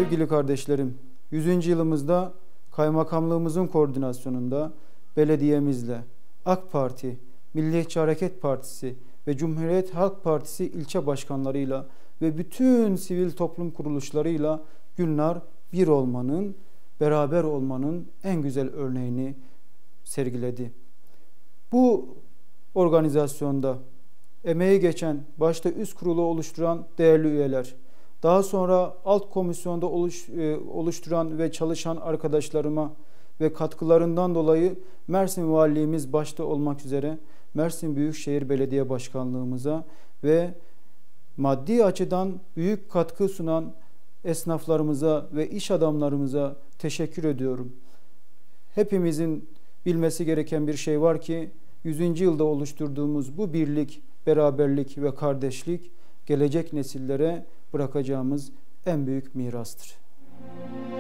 Sevgili kardeşlerim, 100. yılımızda kaymakamlığımızın koordinasyonunda belediyemizle, AK Parti, Milliyetçi Hareket Partisi ve Cumhuriyet Halk Partisi ilçe başkanlarıyla ve bütün sivil toplum kuruluşlarıyla Gülnar bir olmanın, beraber olmanın en güzel örneğini sergiledi. Bu organizasyonda emeği geçen, başta üst kurulu oluşturan değerli üyeler, daha sonra alt komisyonda oluşturan ve çalışan arkadaşlarıma ve katkılarından dolayı Mersin Valiliğimiz başta olmak üzere Mersin Büyükşehir Belediye Başkanlığımıza ve maddi açıdan büyük katkı sunan esnaflarımıza ve iş adamlarımıza teşekkür ediyorum. Hepimizin bilmesi gereken bir şey var ki 100. yılda oluşturduğumuz bu birlik, beraberlik ve kardeşlik gelecek nesillere bırakacağımız en büyük mirastır.